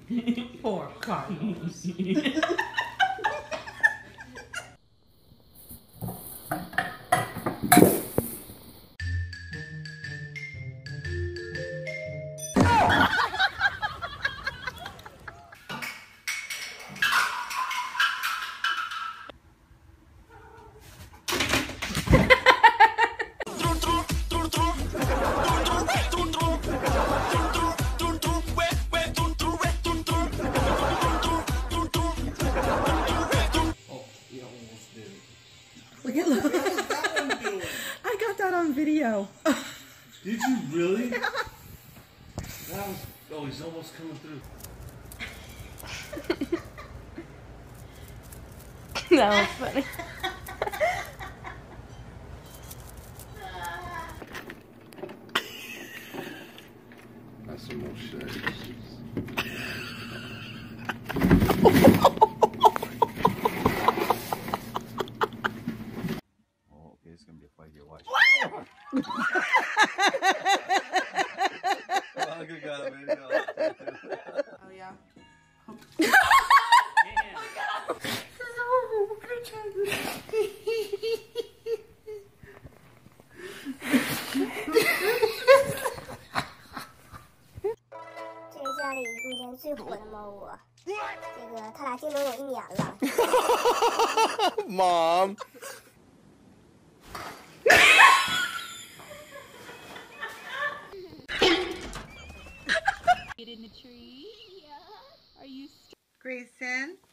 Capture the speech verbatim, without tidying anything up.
Poor Carlos. Look at look. I got that on video. Did you really? Yeah. That was, oh, he's almost coming through. That was funny. That's some more shit. Oh, okay, it's gonna be a fight here. Watch. Oh, I could got it, man. Oh yeah. Mom. Get in the tree. Yeah. Are you? Grayson.